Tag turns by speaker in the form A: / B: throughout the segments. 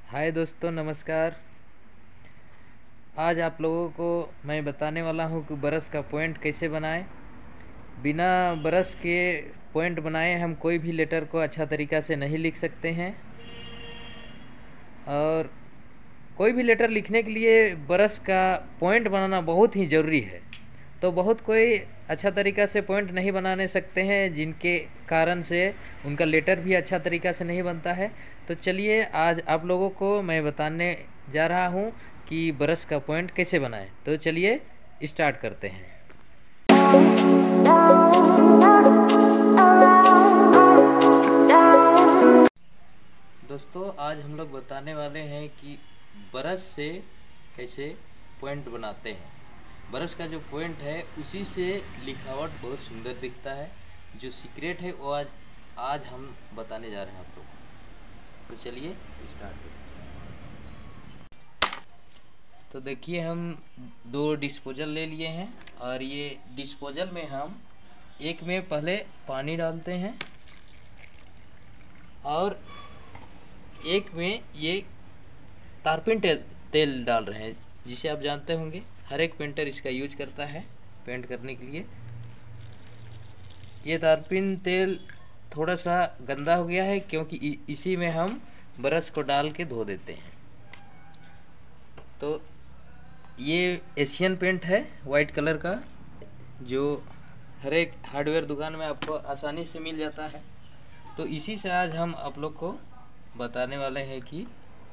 A: हाय दोस्तों, नमस्कार। आज आप लोगों को मैं बताने वाला हूँ कि ब्रश का पॉइंट कैसे बनाएं। बिना ब्रश के पॉइंट बनाए हम कोई भी लेटर को अच्छा तरीक़ा से नहीं लिख सकते हैं, और कोई भी लेटर लिखने के लिए ब्रश का पॉइंट बनाना बहुत ही ज़रूरी है। तो बहुत कोई अच्छा तरीक़ा से पॉइंट नहीं बनाने सकते हैं, जिनके कारण से उनका लेटर भी अच्छा तरीक़ा से नहीं बनता है। तो चलिए आज आप लोगों को मैं बताने जा रहा हूँ कि ब्रश का पॉइंट कैसे बनाएं। तो चलिए स्टार्ट करते हैं। दोस्तों, आज हम लोग बताने वाले हैं कि ब्रश से कैसे पॉइंट बनाते हैं। ब्रश का जो पॉइंट है उसी से लिखावट बहुत सुंदर दिखता है। जो सीक्रेट है वो आज हम बताने जा रहे हैं आप लोगों को। तो चलिए स्टार्ट करते हैं। तो देखिए, हम 2 डिस्पोजल ले लिए हैं, और ये डिस्पोजल में हम एक में पहले पानी डालते हैं और एक में ये तारपीन तेल डाल रहे हैं, जिसे आप जानते होंगे हर एक पेंटर इसका यूज करता है पेंट करने के लिए। ये तारपीन तेल थोड़ा सा गंदा हो गया है, क्योंकि इसी में हम ब्रश को डाल के धो देते हैं। तो ये एशियन पेंट है वाइट कलर का, जो हर एक हार्डवेयर दुकान में आपको आसानी से मिल जाता है। तो इसी से आज हम आप लोग को बताने वाले हैं कि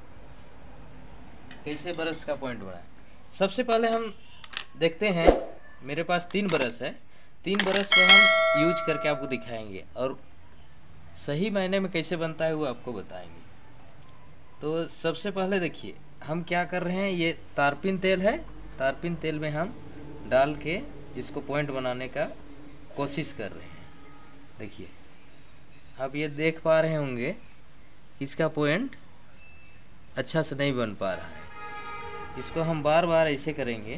A: कैसे ब्रश का पॉइंट बनाएं। सबसे पहले हम देखते हैं, मेरे पास 3 ब्रश है। 3 ब्रश को हम यूज करके आपको दिखाएंगे, और सही मायने में कैसे बनता है वो आपको बताएंगे। तो सबसे पहले देखिए हम क्या कर रहे हैं। ये तारपीन तेल है, तारपीन तेल में हम डाल के इसको पॉइंट बनाने का कोशिश कर रहे हैं। देखिए, आप ये देख पा रहे होंगे इसका पॉइंट अच्छा से नहीं बन पा रहा है। इसको हम बार बार ऐसे करेंगे,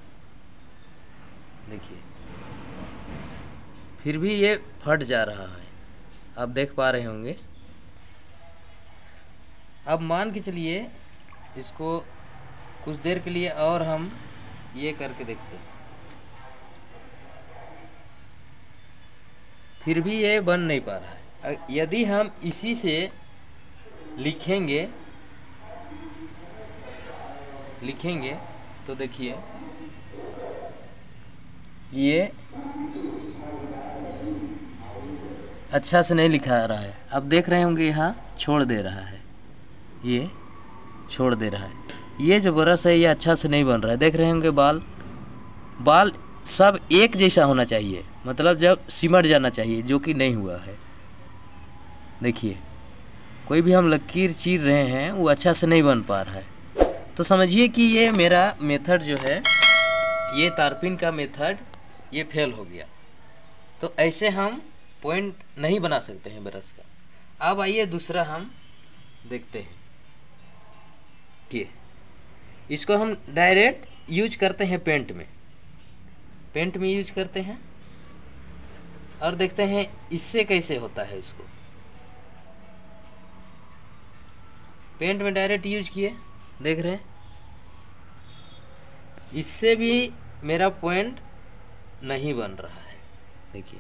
A: देखिए, फिर भी ये फट जा रहा है, आप देख पा रहे होंगे। अब मान के चलिए इसको कुछ देर के लिए और हम ये करके देखते हैं, फिर भी ये बन नहीं पा रहा है। यदि हम इसी से लिखेंगे तो देखिए ये अच्छा से नहीं लिखा रहा है। आप देख रहे होंगे यहाँ छोड़ दे रहा है, ये छोड़ दे रहा है। ये जो ब्रश है ये अच्छा से नहीं बन रहा है। देख रहे होंगे बाल सब एक जैसा होना चाहिए, मतलब जब सिमट जाना चाहिए, जो कि नहीं हुआ है। देखिए, कोई भी हम लकीर चीर रहे हैं वो अच्छा से नहीं बन पा रहा है। तो समझिए कि ये मेरा मेथड जो है, ये तारपीन का मेथड, ये फेल हो गया। तो ऐसे हम पॉइंट नहीं बना सकते हैं ब्रश का। अब आइए दूसरा हम देखते हैं कि इसको हम डायरेक्ट यूज करते हैं पेंट में यूज करते हैं, और देखते हैं इससे कैसे होता है। इसको पेंट में डायरेक्ट यूज किए, देख रहे हैं, इससे भी मेरा पॉइंट नहीं बन रहा है। देखिए,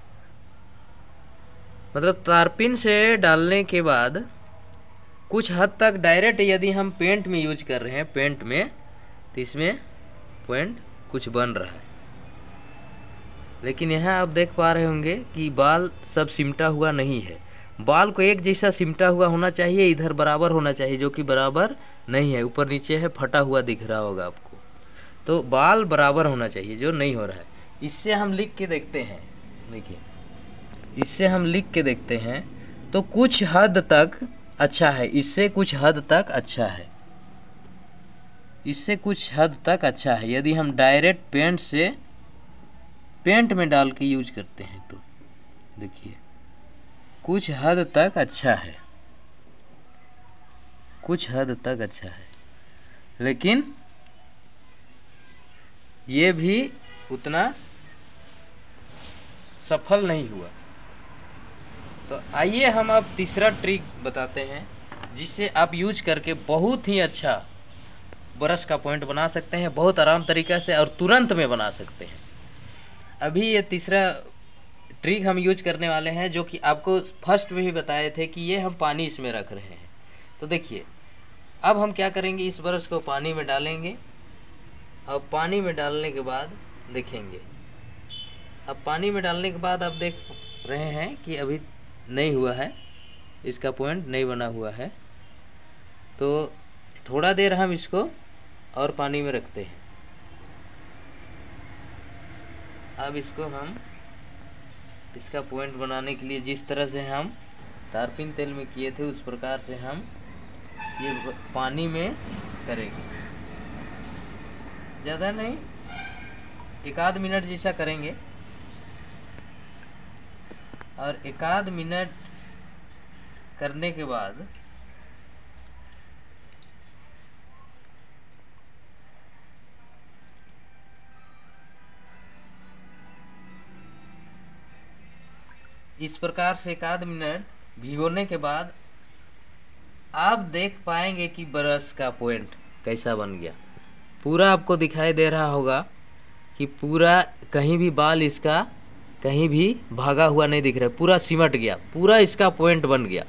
A: मतलब तारपीन से डालने के बाद कुछ हद तक डायरेक्ट यदि हम पेंट में यूज कर रहे हैं, पेंट में, तो इसमें पॉइंट कुछ बन रहा है। लेकिन यहाँ आप देख पा रहे होंगे कि बाल सब सिमटा हुआ नहीं है। बाल को एक जैसा सिमटा हुआ होना चाहिए, इधर बराबर होना चाहिए, जो कि बराबर नहीं है, ऊपर नीचे है, फटा हुआ दिख रहा होगा आपको। तो बाल बराबर होना चाहिए, जो नहीं हो रहा है। इससे हम लिख के देखते हैं, देखिए, इससे हम लिख के देखते हैं तो कुछ हद तक अच्छा है, इससे कुछ हद तक अच्छा है, इससे कुछ हद तक अच्छा है। यदि हम डायरेक्ट पेंट में डाल के यूज करते हैं तो देखिए कुछ हद तक अच्छा है, कुछ हद तक अच्छा है, लेकिन ये भी उतना सफल नहीं हुआ। तो आइए हम अब तीसरा ट्रिक बताते हैं जिससे आप यूज करके बहुत ही अच्छा ब्रश का पॉइंट बना सकते हैं, बहुत आराम तरीक़ा से और तुरंत में बना सकते हैं। अभी ये तीसरा ट्रिक हम यूज करने वाले हैं, जो कि आपको फर्स्ट में ही बताए थे कि ये हम पानी इसमें रख रहे हैं। तो देखिए अब हम क्या करेंगे, इस ब्रश को पानी में डालेंगे और पानी में डालने के बाद देखेंगे, अब पानी में डालने के बाद आप देख रहे हैं कि अभी नहीं हुआ है, इसका पॉइंट नहीं बना हुआ है। तो थोड़ा देर हम इसको और पानी में रखते हैं। अब इसको हम इसका पॉइंट बनाने के लिए जिस तरह से हम तारपीन तेल में किए थे उस प्रकार से हम ये पानी में करेंगे। ज़्यादा नहीं, 1 मिनट जैसा करेंगे और 1 मिनट करने के बाद इस प्रकार से 1 मिनट भिगोने के बाद आप देख पाएंगे कि ब्रश का पॉइंट कैसा बन गया। पूरा आपको दिखाई दे रहा होगा कि पूरा कहीं भी बाल इसका कहीं भी भागा हुआ नहीं दिख रहा है, पूरा सिमट गया, पूरा इसका पॉइंट बन गया।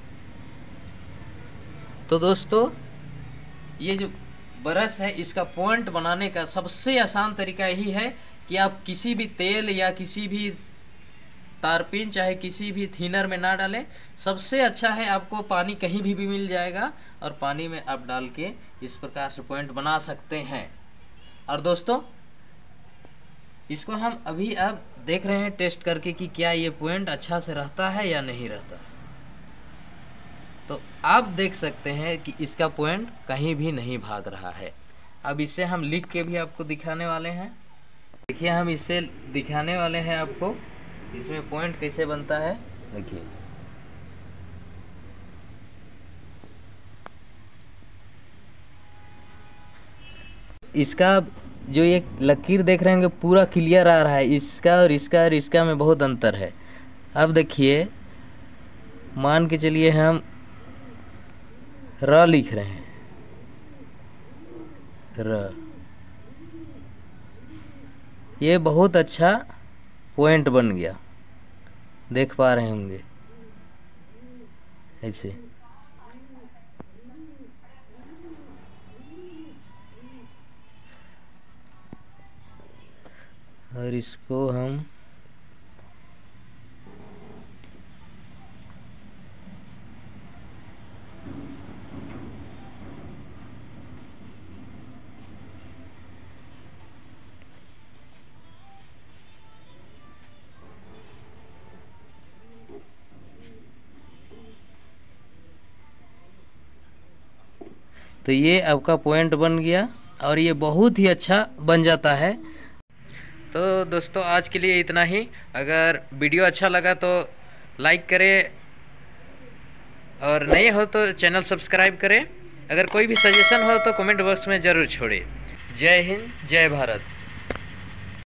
A: तो दोस्तों ये जो ब्रश है इसका पॉइंट बनाने का सबसे आसान तरीका यही है कि आप किसी भी तेल या किसी भी तारपीन चाहे किसी भी थिनर में ना डालें। सबसे अच्छा है आपको पानी कहीं भी मिल जाएगा और पानी में आप डाल के इस प्रकार से पॉइंट बना सकते हैं। और दोस्तों इसको हम अभी अब देख रहे हैं टेस्ट करके कि क्या ये पॉइंट अच्छा से रहता है या नहीं रहता है। तो आप देख सकते हैं कि इसका पॉइंट कहीं भी नहीं भाग रहा है। अब इसे हम लिख के भी आपको दिखाने वाले हैं। देखिए हम इसे दिखाने वाले हैं आपको इसमें पॉइंट कैसे बनता है। देखिए इसका जो ये लकीर देख रहे हैं पूरा क्लियर आ रहा है, इसका और इसका में बहुत अंतर है। अब देखिए मान के चलिए हम र लिख रहे हैं, र, ये बहुत अच्छा पॉइंट बन गया, देख पा रहे होंगे ऐसे। और इसको हम तो ये आपका पॉइंट बन गया और ये बहुत ही अच्छा बन जाता है। तो दोस्तों आज के लिए इतना ही। अगर वीडियो अच्छा लगा तो लाइक करें और नए हो तो चैनल सब्सक्राइब करें। अगर कोई भी सजेशन हो तो कमेंट बॉक्स में ज़रूर छोड़ें। जय हिंद, जय भारत।